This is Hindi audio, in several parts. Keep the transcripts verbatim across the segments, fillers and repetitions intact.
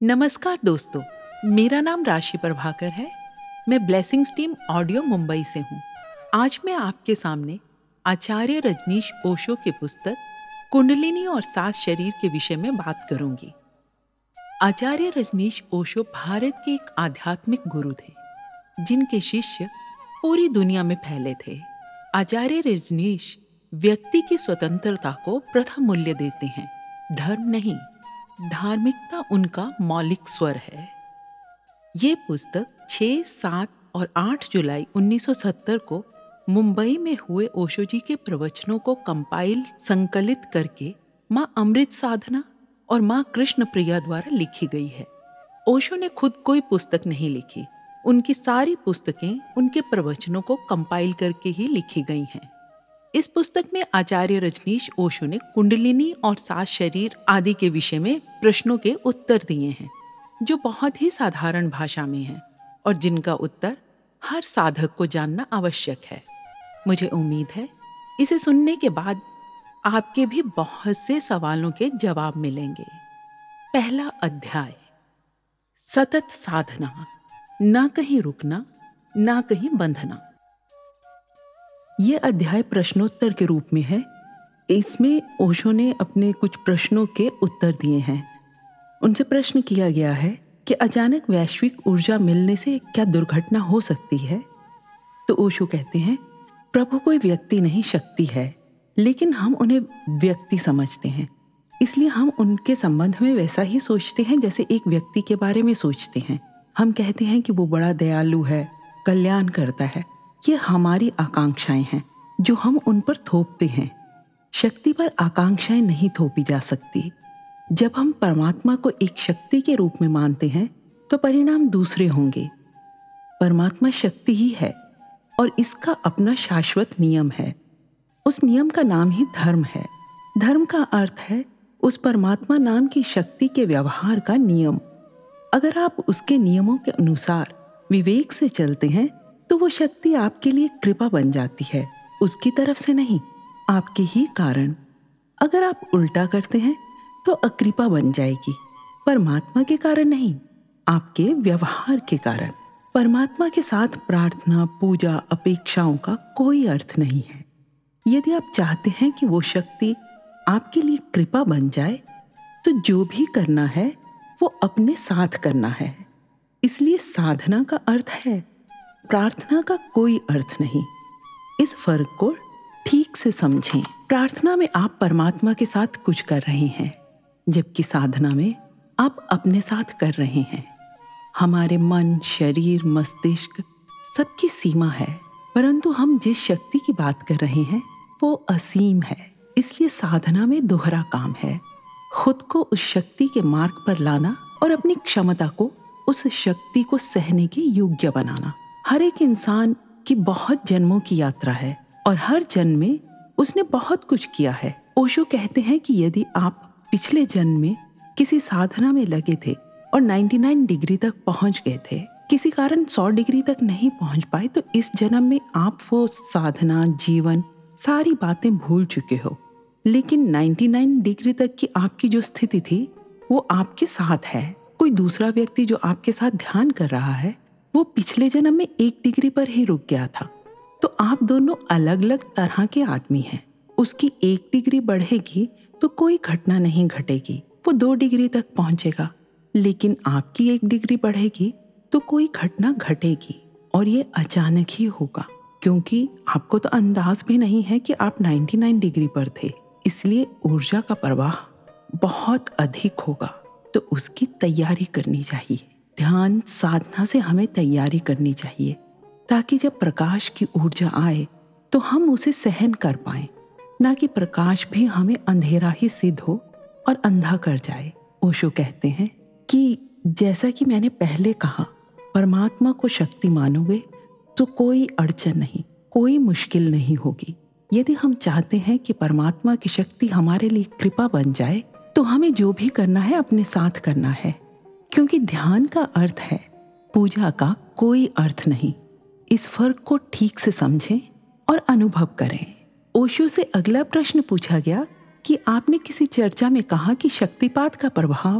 नमस्कार दोस्तों, मेरा नाम राशि प्रभाकर है। मैं ब्लेसिंग्स टीम ऑडियो मुंबई से हूँ। आज मैं आपके सामने आचार्य रजनीश ओशो की पुस्तक कुंडलिनी और सात शरीर के विषय में बात करूंगी। आचार्य रजनीश ओशो भारत के एक आध्यात्मिक गुरु थे, जिनके शिष्य पूरी दुनिया में फैले थे। आचार्य रजनीश व्यक्ति की स्वतंत्रता को प्रथम मूल्य देते हैं, धर्म नहीं। धार्मिकता उनका मौलिक स्वर है। ये पुस्तक छह, सात और आठ जुलाई उन्नीस सौ सत्तर को मुंबई में हुए ओशो जी के प्रवचनों को कंपाइल संकलित करके माँ अमृत साधना और माँ कृष्ण प्रिया द्वारा लिखी गई है। ओशो ने खुद कोई पुस्तक नहीं लिखी, उनकी सारी पुस्तकें उनके प्रवचनों को कंपाइल करके ही लिखी गई हैं। इस पुस्तक में आचार्य रजनीश ओशो ने कुंडलिनी और सात शरीर आदि के विषय में प्रश्नों के उत्तर दिए हैं, जो बहुत ही साधारण भाषा में हैं और जिनका उत्तर हर साधक को जानना आवश्यक है। मुझे उम्मीद है इसे सुनने के बाद आपके भी बहुत से सवालों के जवाब मिलेंगे। पहला अध्याय, सतत साधना, ना कहीं रुकना, ना कहीं बंधना। ये अध्याय प्रश्नोत्तर के रूप में है। इसमें ओशो ने अपने कुछ प्रश्नों के उत्तर दिए हैं। उनसे प्रश्न किया गया है कि अचानक वैश्विक ऊर्जा मिलने से क्या दुर्घटना हो सकती है। तो ओशो कहते हैं, प्रभु कोई व्यक्ति नहीं, शक्ति है, लेकिन हम उन्हें व्यक्ति समझते हैं, इसलिए हम उनके संबंध में वैसा ही सोचते हैं जैसे एक व्यक्ति के बारे में सोचते हैं। हम कहते हैं कि वो बड़ा दयालु है, कल्याण करता है। ये हमारी आकांक्षाएं हैं जो हम उन पर थोपते हैं। शक्ति पर आकांक्षाएं नहीं थोपी जा सकती। जब हम परमात्मा को एक शक्ति के रूप में मानते हैं तो परिणाम दूसरे होंगे। परमात्मा शक्ति ही है और इसका अपना शाश्वत नियम है। उस नियम का नाम ही धर्म है। धर्म का अर्थ है उस परमात्मा नाम की शक्ति के व्यवहार का नियम। अगर आप उसके नियमों के अनुसार विवेक से चलते हैं तो वो शक्ति आपके लिए कृपा बन जाती है, उसकी तरफ से नहीं, आपके ही कारण। अगर आप उल्टा करते हैं तो अकृपा बन जाएगी, परमात्मा के कारण नहीं, आपके व्यवहार के कारण। परमात्मा के साथ प्रार्थना, पूजा, अपेक्षाओं का कोई अर्थ नहीं है। यदि आप चाहते हैं कि वो शक्ति आपके लिए कृपा बन जाए तो जो भी करना है वो अपने साथ करना है। इसलिए साधना का अर्थ है, प्रार्थना का कोई अर्थ नहीं। इस फर्क को ठीक से समझें। प्रार्थना में आप परमात्मा के साथ कुछ कर रहे हैं, जबकि साधना में आप अपने साथ कर रहे हैं। हमारे मन, शरीर, मस्तिष्क सबकी सीमा है, परंतु हम जिस शक्ति की बात कर रहे हैं वो असीम है। इसलिए साधना में दोहरा काम है, खुद को उस शक्ति के मार्ग पर लाना और अपनी क्षमता को उस शक्ति को सहने के योग्य बनाना। हर एक इंसान की बहुत जन्मों की यात्रा है और हर जन्म में उसने बहुत कुछ किया है। ओशो कहते हैं कि यदि आप पिछले जन्म में किसी साधना में लगे थे और निन्यानवे डिग्री तक पहुंच गए थे, किसी कारण सौ डिग्री तक नहीं पहुंच पाए, तो इस जन्म में आप वो साधना, जीवन, सारी बातें भूल चुके हो। लेकिन निन्यानवे डिग्री तक की आपकी जो स्थिति थी वो आपके साथ है। कोई दूसरा व्यक्ति जो आपके साथ ध्यान कर रहा है वो पिछले जन्म में एक डिग्री पर ही रुक गया था। तो आप दोनों अलग अलग तरह के आदमी हैं। उसकी एक डिग्री बढ़ेगी तो कोई घटना नहीं घटेगी, वो दो डिग्री तक पहुंचेगा। लेकिन आपकी एक डिग्री बढ़ेगी तो कोई घटना घटेगी और ये अचानक ही होगा, क्योंकि आपको तो अंदाज भी नहीं है कि आप निन्यानवे डिग्री पर थे। इसलिए ऊर्जा का प्रवाह बहुत अधिक होगा, तो उसकी तैयारी करनी चाहिए। ध्यान साधना से हमें तैयारी करनी चाहिए ताकि जब प्रकाश की ऊर्जा आए तो हम उसे सहन कर पाएं, ना कि प्रकाश भी हमें अंधेरा ही सिद्ध हो और अंधा कर जाए। ओशो कहते हैं कि जैसा कि मैंने पहले कहा, परमात्मा को शक्ति मानोगे तो कोई अड़चन नहीं, कोई मुश्किल नहीं होगी। यदि हम चाहते हैं कि परमात्मा की शक्ति हमारे लिए कृपा बन जाए तो हमें जो भी करना है अपने साथ करना है, क्योंकि ध्यान का अर्थ है, पूजा का कोई अर्थ नहीं। इस फर्क को ठीक से समझें और अनुभव करें। ओशो से अगला प्रश्न पूछा गया कि आपने किसी चर्चा में कहा कि शक्तिपात का प्रभाव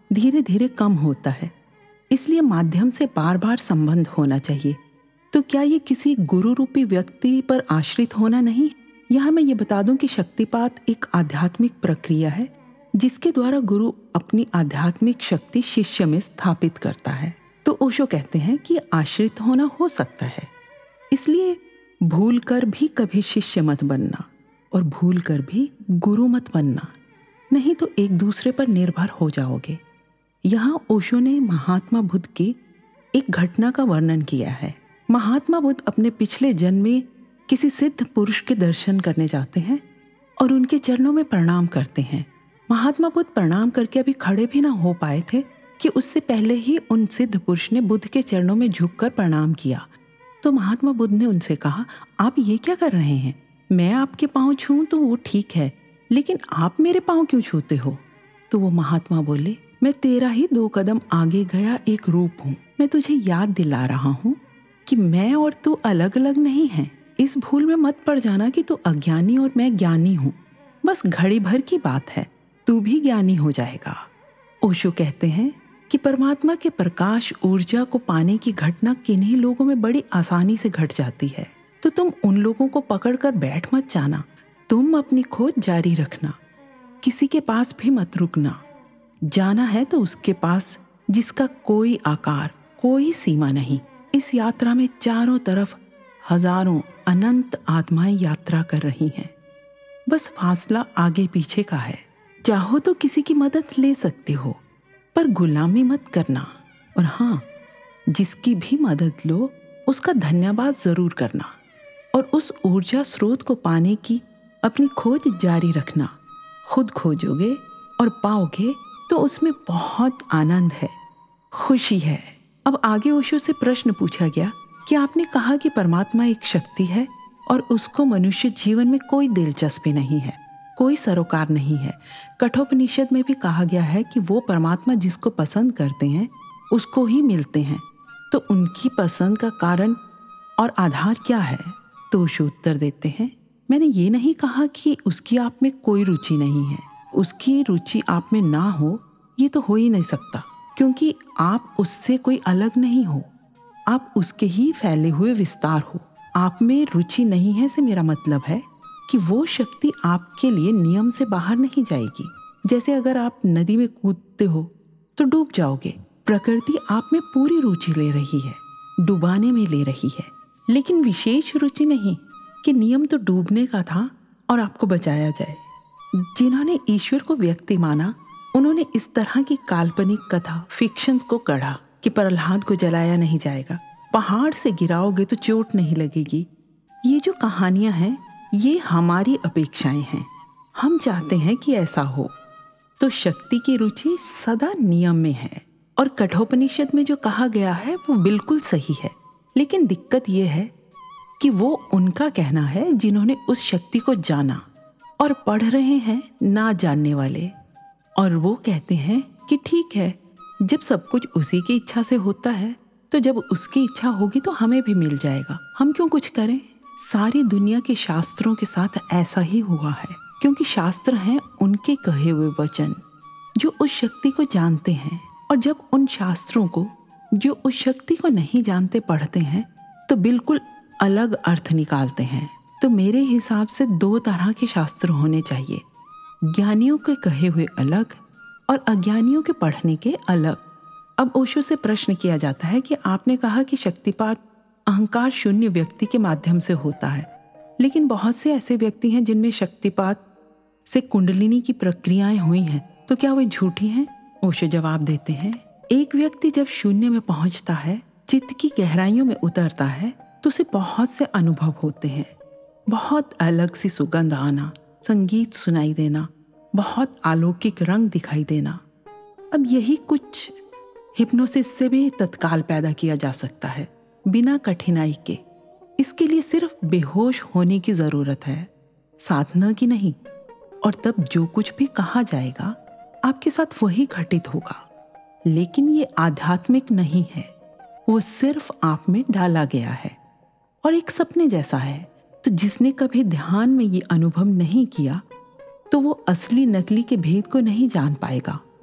धीरे धीरे कम होता है, इसलिए माध्यम से बार बार संबंध होना चाहिए। तो क्या ये किसी गुरु रूपी व्यक्ति पर आश्रित होना नहीं? यहाँ मैं ये बता दूं कि शक्तिपात एक आध्यात्मिक प्रक्रिया है जिसके द्वारा गुरु अपनी आध्यात्मिक शक्ति शिष्य में स्थापित करता है। तो ओशो कहते हैं कि आश्रित होना हो सकता है, इसलिए भूल कर भी कभी शिष्य मत बनना और भूल कर भी गुरु मत बनना, नहीं तो एक दूसरे पर निर्भर हो जाओगे। यहाँ ओशो ने महात्मा बुद्ध की एक घटना का वर्णन किया है। महात्मा बुद्ध अपने पिछले जन्म में किसी सिद्ध पुरुष के दर्शन करने जाते हैं और उनके चरणों में प्रणाम करते हैं। महात्मा बुद्ध प्रणाम करके अभी खड़े भी ना हो पाए थे कि उससे पहले ही उन सिद्ध पुरुष ने बुद्ध के चरणों में झुककर प्रणाम किया। तो महात्मा बुद्ध ने उनसे कहा, आप ये क्या कर रहे हैं? मैं आपके पाँव छूऊं तो वो ठीक है, लेकिन आप मेरे पाँव क्यों छूते हो? तो वो महात्मा बोले, मैं तेरा ही दो कदम आगे गया एक रूप हूँ। मैं तुझे याद दिला रहा हूँ कि मैं और तू अलग अलग नहीं हैं। इस भूल में मत पड़ जाना कि तू अज्ञानी और मैं ज्ञानी हूँ। बस घड़ी भर की बात है, तू भी ज्ञानी हो जाएगा। ओशो कहते हैं कि परमात्मा के प्रकाश ऊर्जा को पाने की घटना किन्हीं लोगों में बड़ी आसानी से घट जाती है, तो तुम उन लोगों को पकड़कर बैठ मत जाना। तुम अपनी खोज जारी रखना, किसी के पास भी मत रुकना। जाना है तो उसके पास जिसका कोई आकार, कोई सीमा नहीं। इस यात्रा में चारों तरफ हजारों अनंत आत्माएं यात्रा कर रही हैं। बस फासला आगे पीछे का है। चाहो तो किसी की मदद ले सकते हो, पर गुलामी मत करना। और हाँ, जिसकी भी मदद लो उसका धन्यवाद जरूर करना और उस ऊर्जा स्रोत को पाने की अपनी खोज जारी रखना। खुद खोजोगे और पाओगे तो उसमें बहुत आनंद है, खुशी है। अब आगे ओशो से प्रश्न पूछा गया कि आपने कहा कि परमात्मा एक शक्ति है और उसको मनुष्य जीवन में कोई दिलचस्पी नहीं है, कोई सरोकार नहीं है। कठोपनिषद में भी कहा गया है कि वो परमात्मा जिसको पसंद करते हैं उसको ही मिलते हैं। तो उनकी पसंद का कारण और आधार क्या है? तो ओशो उत्तर देते हैं, मैंने ये नहीं कहा कि उसकी आप में कोई रुचि नहीं है। उसकी रुचि आप में ना हो ये तो हो ही नहीं सकता, क्योंकि आप उससे कोई अलग नहीं हो। आप उसके ही फैले हुए विस्तार हो। आप में रुचि नहीं है से मेरा मतलब है कि वो शक्ति आपके लिए नियम से बाहर नहीं जाएगी। जैसे अगर आप नदी में कूदते हो तो डूब जाओगे। प्रकृति आप में पूरी रुचि ले रही है, डुबाने में ले रही है, लेकिन विशेष रुचि नहीं कि नियम तो डूबने का था और आपको बचाया जाए। जिन्होंने ईश्वर को व्यक्ति माना उन्होंने इस तरह की काल्पनिक कथा, फिक्शंस को गढ़ा कि प्रहलाद को जलाया नहीं जाएगा, पहाड़ से गिराओगे तो चोट नहीं लगेगी। ये जो कहानियां हैं ये हमारी अपेक्षाएं हैं। हम चाहते हैं कि ऐसा हो। तो शक्ति की रुचि सदा नियम में है और कठोपनिषद में जो कहा गया है वो बिल्कुल सही है। लेकिन दिक्कत ये है कि वो उनका कहना है जिन्होंने उस शक्ति को जाना, और पढ़ रहे हैं ना जानने वाले। और वो कहते हैं कि ठीक है, जब सब कुछ उसी की इच्छा से होता है तो जब उसकी इच्छा होगी तो हमें भी मिल जाएगा, हम क्यों कुछ करें। सारी दुनिया के शास्त्रों के साथ ऐसा ही हुआ है, क्योंकि शास्त्र हैं उनके कहे हुए वचन जो उस शक्ति को जानते हैं, और जब उन शास्त्रों को जो उस शक्ति को नहीं जानते पढ़ते हैं तो बिल्कुल अलग अर्थ निकालते हैं। तो मेरे हिसाब से दो तरह के शास्त्र होने चाहिए, ज्ञानियों के कहे हुए अलग और अज्ञानियों के पढ़ने के अलग। अब ओशो से प्रश्न किया जाता है कि आपने कहा कि शक्तिपात अहंकार शून्य व्यक्ति के माध्यम से होता है, लेकिन बहुत से ऐसे व्यक्ति हैं जिनमें शक्तिपात से कुंडलिनी की प्रक्रियाएं हुई हैं, तो क्या वे झूठी हैं? ओशो जवाब देते हैं, एक व्यक्ति जब शून्य में पहुंचता है, चित्त की गहराइयों में उतरता है, तो उसे बहुत से अनुभव होते हैं। बहुत अलग सी सुगंध आना, संगीत सुनाई देना, बहुत अलौकिक रंग दिखाई देना। अब यही कुछ हिप्नोसिस से भी तत्काल पैदा किया जा सकता है, बिना कठिनाई के। इसके लिए सिर्फ बेहोश होने की जरूरत है, साधना की नहीं। और तब जो कुछ भी कहा जाएगा आपके साथ वही घटित होगा। लेकिन ये आध्यात्मिक नहीं है, वो सिर्फ आप में डाला गया है और एक सपने जैसा है। तो जिसने कभी ध्यान में ये अनुभव नहीं किया तो वो असली नकली के भेद को नहीं जान पाएगा।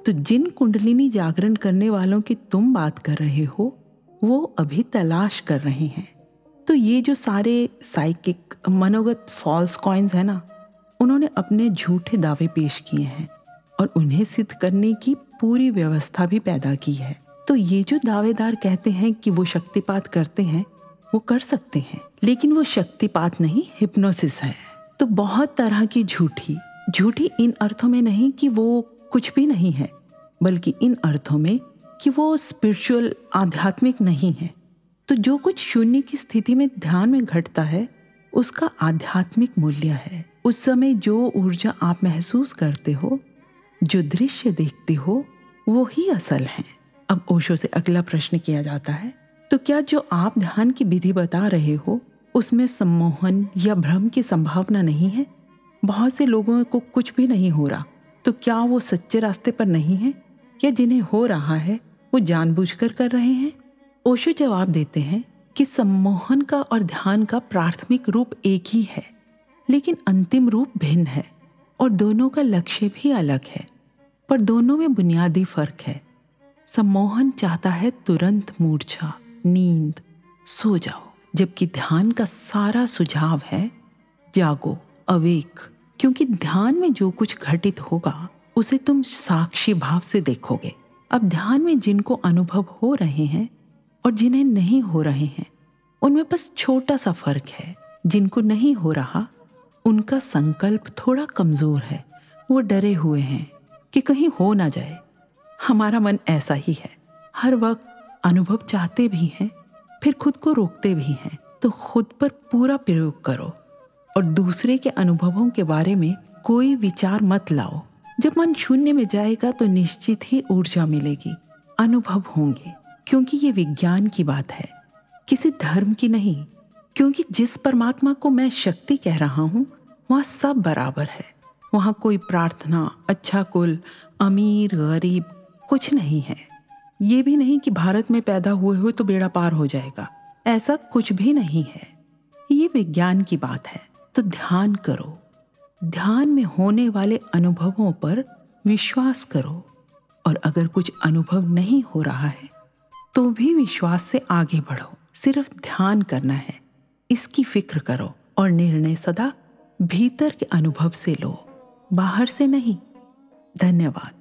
तो जिन कुंडलिनी जागरण करने वालों की तुम बात कर रहे हो वो अभी तलाश कर रहे हैं। तो ये जो सारे साइकिक मनोगत फॉल्स कॉइन्स है ना, उन्होंने अपने झूठे दावे पेश किए हैं और उन्हें सिद्ध करने की पूरी व्यवस्था भी पैदा की है। तो ये जो दावेदार कहते हैं कि वो शक्तिपात करते हैं, वो कर सकते हैं, लेकिन वो शक्तिपात नहीं, हिप्नोसिस है। तो बहुत तरह की झूठी झूठी इन अर्थों में नहीं कि वो कुछ भी नहीं है, बल्कि इन अर्थों में कि वो स्पिरिचुअल आध्यात्मिक नहीं है। तो जो कुछ शून्य की स्थिति में ध्यान में घटता है उसका आध्यात्मिक मूल्य है। उस समय जो ऊर्जा आप महसूस करते हो, जो दृश्य देखते हो, वो ही असल है। अब ओशो से अगला प्रश्न किया जाता है, तो क्या जो आप ध्यान की विधि बता रहे हो उसमें सम्मोहन या भ्रम की संभावना नहीं है? बहुत से लोगों को कुछ भी नहीं हो रहा, तो क्या वो सच्चे रास्ते पर नहीं है, या जिन्हें हो रहा है वो जानबूझकर कर रहे हैं? ओशो जवाब देते हैं कि सम्मोहन का और ध्यान का प्राथमिक रूप एक ही है, लेकिन अंतिम रूप भिन्न है और दोनों का लक्ष्य भी अलग है, पर दोनों में बुनियादी फर्क है। सम्मोहन चाहता है तुरंत मूर्छा, नींद, सो जाओ, जबकि ध्यान का सारा सुझाव है जागो, अवेक, क्योंकि ध्यान में जो कुछ घटित होगा उसे तुम साक्षी भाव से देखोगे। अब ध्यान में जिनको अनुभव हो रहे हैं और जिन्हें नहीं हो रहे हैं, उनमें बस छोटा सा फर्क है। जिनको नहीं हो रहा उनका संकल्प थोड़ा कमजोर है, वो डरे हुए हैं कि कहीं हो ना जाए। हमारा मन ऐसा ही है, हर वक्त अनुभव चाहते भी हैं, फिर खुद को रोकते भी हैं। तो खुद पर पूरा प्रयोग करो और दूसरे के अनुभवों के बारे में कोई विचार मत लाओ। जब मन शून्य में जाएगा तो निश्चित ही ऊर्जा मिलेगी, अनुभव होंगे, क्योंकि ये विज्ञान की बात है, किसी धर्म की नहीं। क्योंकि जिस परमात्मा को मैं शक्ति कह रहा हूँ वहाँ सब बराबर है। वहाँ कोई प्रार्थना, अच्छा कुल, अमीर, गरीब कुछ नहीं है। ये भी नहीं कि भारत में पैदा हुए हो तो बेड़ा पार हो जाएगा, ऐसा कुछ भी नहीं है। ये विज्ञान की बात है। तो ध्यान करो, ध्यान में होने वाले अनुभवों पर विश्वास करो, और अगर कुछ अनुभव नहीं हो रहा है तो भी विश्वास से आगे बढ़ो। सिर्फ ध्यान करना है, इसकी फिक्र करो और निर्णय सदा भीतर के अनुभव से लो, बाहर से नहीं। धन्यवाद।